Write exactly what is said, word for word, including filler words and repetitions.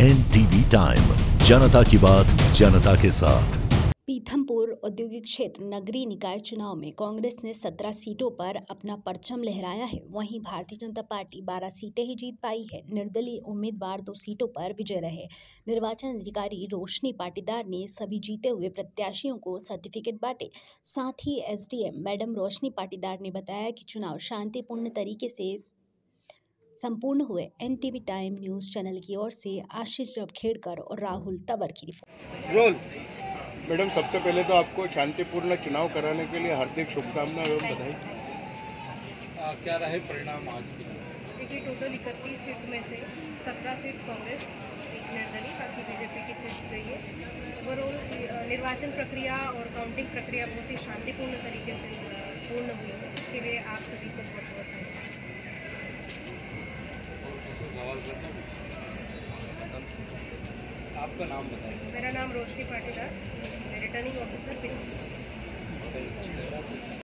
N TV time, जनता की बात जनता के साथ। पीथमपुर औद्योगिक क्षेत्र नगरीय निकाय चुनाव में कांग्रेस ने सत्रह सीटों पर अपना परचम लहराया है। वहीं भारतीय जनता पार्टी बारह सीटें ही जीत पाई है। निर्दलीय उम्मीदवार दो सीटों पर विजय रहे। निर्वाचन अधिकारी रोशनी पाटीदार ने सभी जीते हुए प्रत्याशियों को सर्टिफिकेट बांटे। साथ ही एसडीएम मैडम रोशनी पाटीदार ने बताया कि चुनाव शांतिपूर्ण तरीके से संपूर्ण हुए। एनटीवी टाइम न्यूज चैनल की ओर से आशीष जवखेड़कर और राहुल तंवर की रिपोर्ट। मैडम, सबसे पहले तो आपको शांतिपूर्ण चुनाव कराने के लिए हार्दिक शुभकामनाएं एवं बधाई। क्या रहे परिणाम आज के? देखिए, टोटल इकतीस सीट में से सत्रह सीट कांग्रेस, एक निर्दलीय, बाकी बीजेपी की सीट गई है। ओवरऑल निर्वाचन प्रक्रिया और काउंटिंग प्रक्रिया बहुत ही शांतिपूर्ण तरीके से पूर्ण हुई है। इसके लिए आप सभी को बहुत बहुत धन्यवाद। सवाल करना, आपका नाम बताइए। मेरा नाम रोशनी पाटीदार, रिटर्निंग ऑफिसर।